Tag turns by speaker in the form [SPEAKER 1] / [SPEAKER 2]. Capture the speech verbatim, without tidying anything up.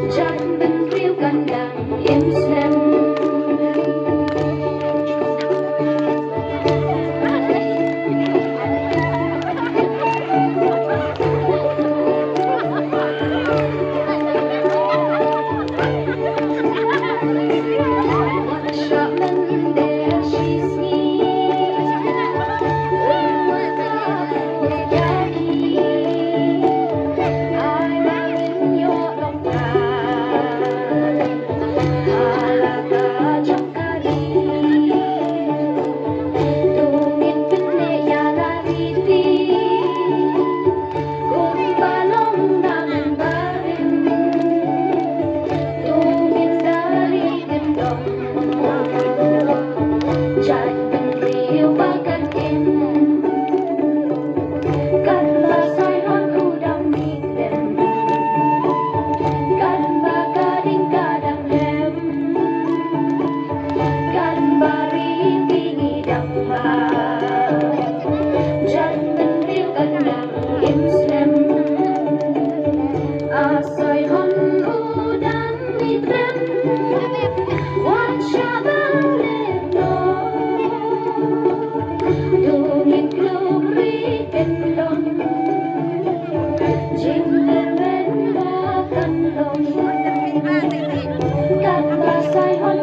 [SPEAKER 1] จัดเป็นเรียวกันดังอิมสเลมกันบาไซฮอน